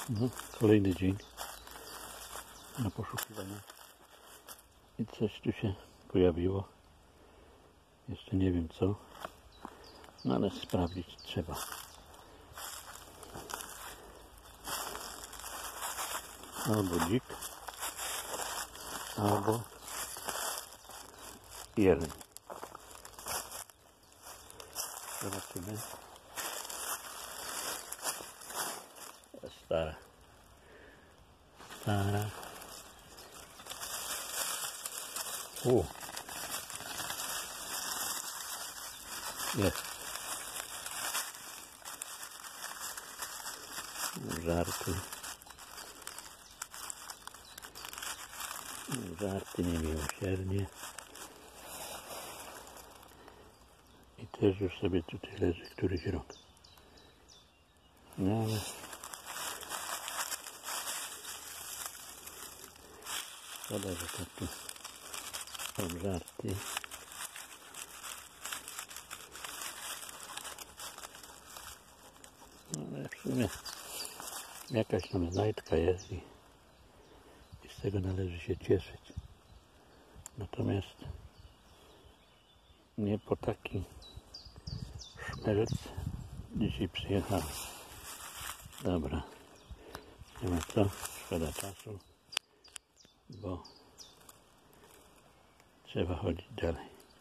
No, kolejny dzień na poszukiwania i coś tu się pojawiło. Jeszcze nie wiem co, no ale sprawdzić trzeba. Albo dzik, albo jeleń. Zobaczymy. Stara. Jest. Żarty niemiłosiernie. I też już sobie tutaj leży któryś rok. No ale szkoda, że tak tu są żarty. No ale w sumie jakaś tam znajdka jest i z tego należy się cieszyć. Natomiast nie po taki szmelc dzisiaj przyjechałem. Dobra, nie ma co, szkoda czasu, bo trzeba chodzić dalej.